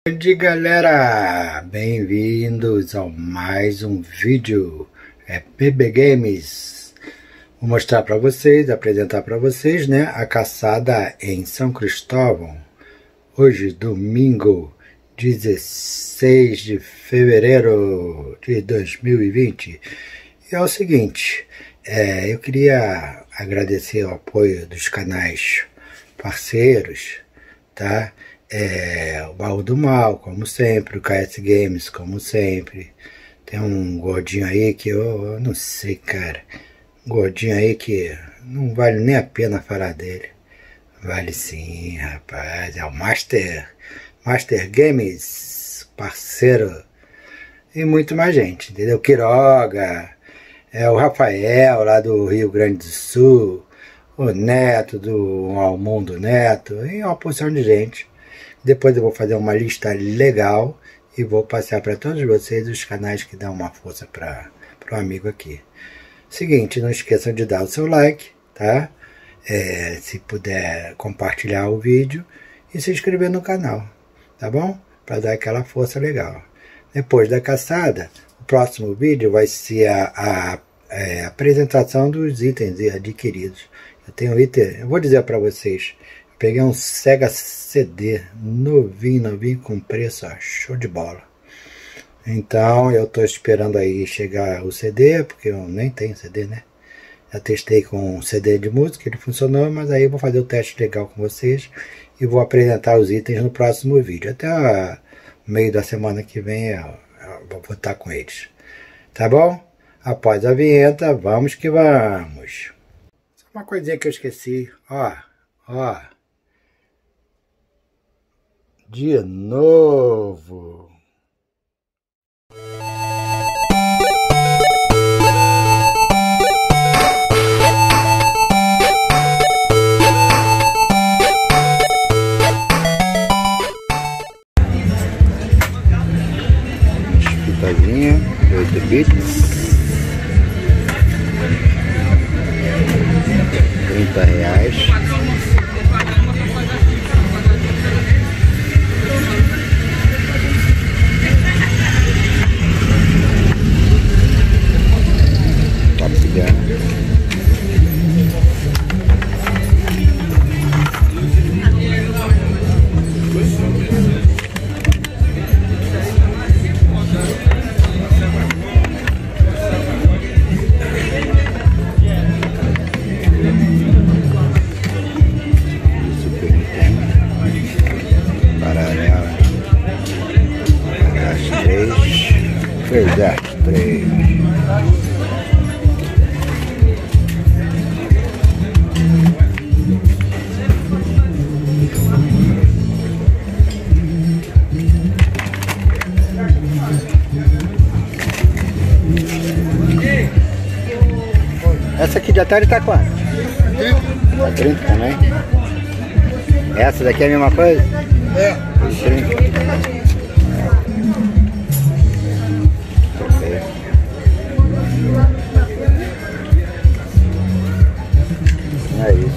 Oi galera, bem-vindos a mais um vídeo PB Games. Vou mostrar para vocês, apresentar para vocês, né, a caçada em São Cristóvão. Hoje, domingo, 16 de fevereiro de 2020. E é o seguinte, eu queria agradecer o apoio dos canais parceiros, tá? O Baú do Mal, como sempre, o KS Games, como sempre. Tem um gordinho aí que eu não sei, cara. Um gordinho aí que não vale nem a pena falar dele. Vale sim, rapaz. É o Master Games, parceiro. E muito mais gente, entendeu? Quiroga, o Rafael, lá do Rio Grande do Sul, o Neto, do Almundo Neto, e uma porção de gente. Depois eu vou fazer uma lista legal e vou passar para todos vocês os canais que dão uma força para o amigo aqui. Seguinte, não esqueçam de dar o seu like, tá? Se puder compartilhar o vídeo e se inscrever no canal, tá bom? Para dar aquela força legal. Depois da caçada, o próximo vídeo vai ser a apresentação dos itens adquiridos. Eu tenho item, eu vou dizer para vocês. Peguei um Sega CD novinho com preço, ó, show de bola. Então eu tô esperando aí chegar o CD, porque eu nem tenho CD, né? Já testei com um CD de música, ele funcionou, mas aí eu vou fazer o teste legal com vocês e vou apresentar os itens no próximo vídeo. Até o meio da semana que vem eu vou estar com eles. Tá bom? Após a vinheta, vamos que vamos. Só uma coisinha que eu esqueci, ó. De novo. Espitazinha, 8 bits, 30 reais. Exato, 3. Essa aqui de Atari tá quanto? 30. Tá 30 também? Essa daqui é a mesma coisa? É. 30. É isso.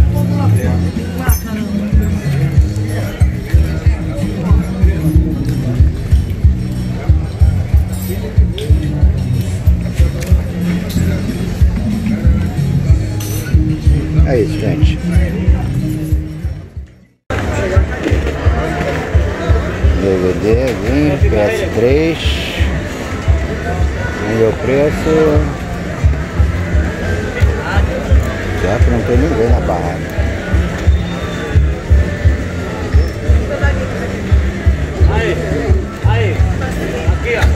É isso, gente. DVD, 20, PS3. Vamos o preço. Já que não tem ninguém na barraca. Aí, aqui ó.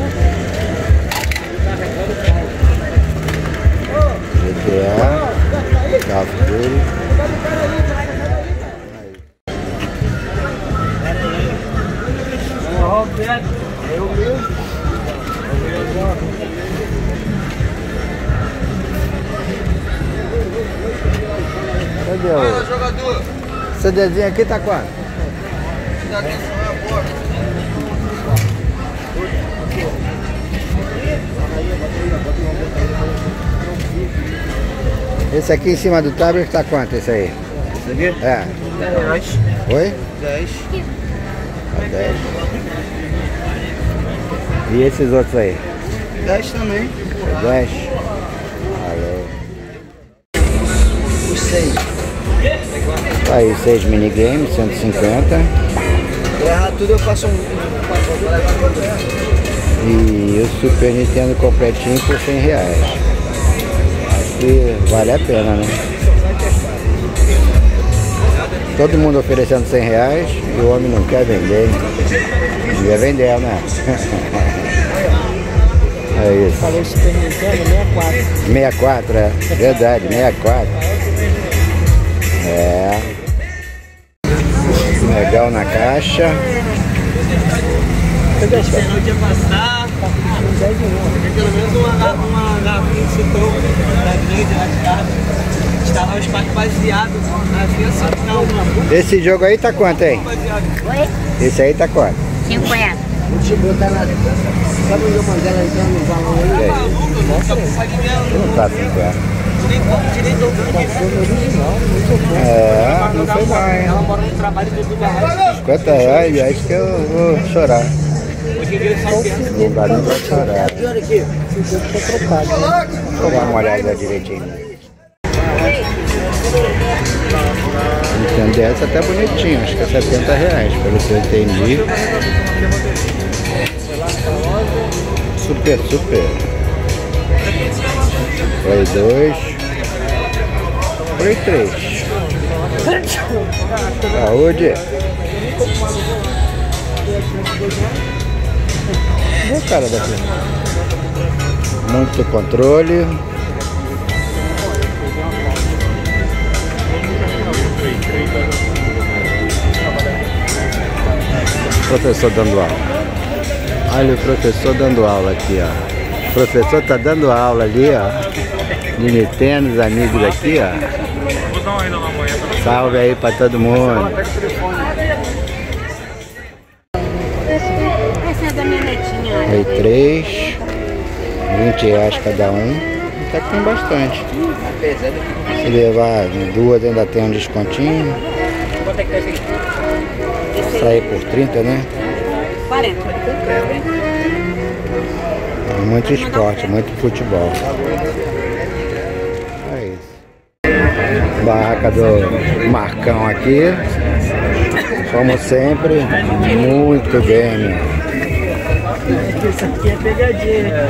GTA, Call of Duty. Cadê o jogador? CDzinho aqui tá quanto? Esse aqui em cima do tablet tá quanto esse aí? Esse aqui? É. 10. Oi? 10. 10. E esses outros aí? 10 também. 10? Valeu. Os 6. Aí 6 minigames, 150. Errar tudo eu faço um. E o Super Nintendo completinho por 100 reais. Acho que vale a pena, né? Todo mundo oferecendo 100 reais e o homem não quer vender. Devia vender, né? É isso. Falou Super Nintendo 64. 64, é. Verdade, 64. É. Legal na caixa. Eu podia passar. Pelo menos uma garrafinha de citron da grande lá de casa. Estava os pacos baseados na vinha citron. Esse jogo aí tá quanto aí? Oi? Esse aí tá quanto? 50. Deixa eu botar na. Sabe onde eu mandei ela entrando no balão aí? Não tá 50. Direito É, não foi mal, hein? ela mora no trabalho do barraco. 50 reais, acho que eu vou chorar. Hoje em dia só pensa. Não dá nem pra chorar. Olha aqui. Ficou trocado. Vou dar uma olhada direitinho. Entender essa até bonitinho, acho que é 70 reais, pelo que eu entendi. Super. Play 2. Play 3. Saúde. Olha o cara daqui. Muito controle. Professor dando aula. Olha o professor dando aula aqui, ó. O professor tá dando aula ali, ó. De Nintendo, os amigos aqui, ó. Salve aí pra todo mundo. Essa é da minha netinha. Aí 3, 20 reais cada um. Até que tem bastante. Se levar 2 ainda tem um descontinho. Quanto é que tá esse aqui? Sair por 30, né? 40. Muito esporte, muito futebol. É isso. Barraca do Marcão aqui. Como sempre, muito game. Isso aqui é pegadinha.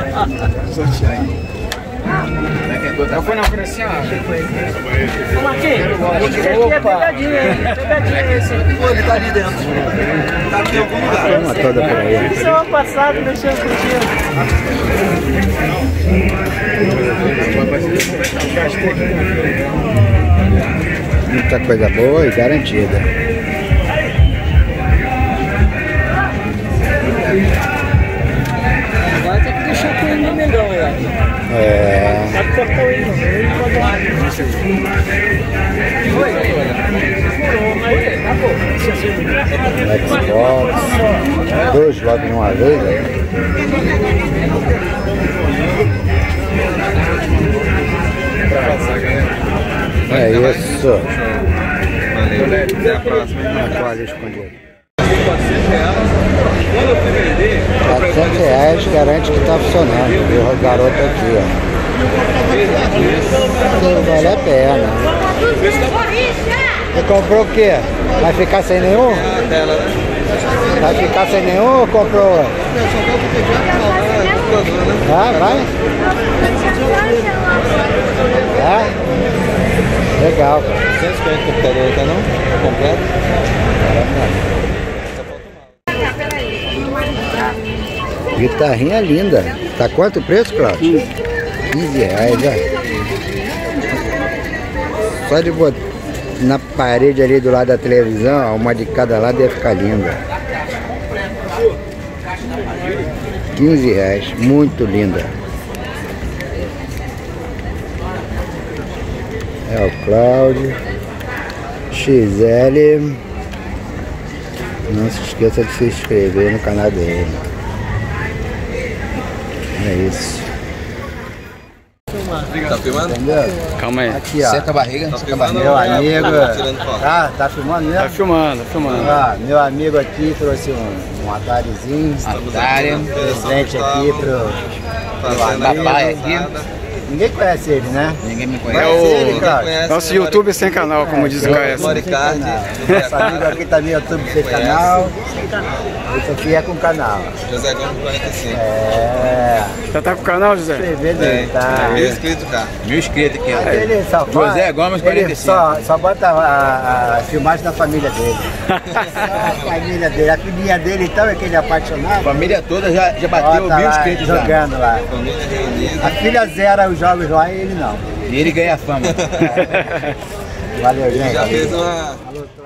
Não foi não, foi assim, ó. Ô Marquinhos, esse aqui é pegadinha, hein? Pegadinha esse. Pô, ele tá ali dentro. Tá aqui em algum lugar. Uma toda por aí. Semana passada, mexendo contigo. Muita coisa boa e garantida. Agora tem que deixar com o hino melhor, eu acho. É. Pode cortar o hino. Xbox. 2 jogos de uma vez, né? É isso. Valeu, até a próxima. Olha escondido. 400 reais. Quando eu fui vender, 400 reais garante que tá funcionando. Viu o garoto aqui, ó. Vale a pena. Você comprou o quê? Vai ficar sem nenhum? a tela, né? Vai ficar sem nenhum ou comprou? Vai? Legal, cara. 250 o computador, tá não? Completo? Guitarrinha linda. Tá quanto o preço, Cláudio? 15 reais, ó. Só de botar na parede ali do lado da televisão, uma de cada lado ia ficar linda. 15 reais, muito linda. É o Cláudio XL. Não se esqueça de se inscrever no canal dele. É isso. Tá filmando? Entendeu? Calma aí. Aqui, ó. Senta a barriga. Tá filmando? Meu amigo. Tirando foto. Tá filmando mesmo? Tá filmando, tá filmando. Ó, meu amigo aqui trouxe um Atarizinho. Atari. Presente aqui pro Papai aqui. Ninguém conhece ele, né? Ninguém me Conhece conhece. ele, cara? Nosso YouTube sem canal, como diz o Caio. Moricard. Nosso amigo aqui também, YouTube sem canal. O Sofia é com canal. José Gomes 45. É. Já tá com o canal, José? Escrever dele, tá? 1000 inscritos, cara. 1000 inscritos aqui, ó. Ele só José Gomes, ele 45. só bota a filmagem da família dele. Só a família dele. A filhinha dele, então, é aquele apaixonado. A família toda já bateu Bota 1000 lá, inscritos já. jogando lá. Família reunida. A filha zera os jogos lá e ele não. E ele ganha fama. Valeu, gente. Já fez uma... Falou,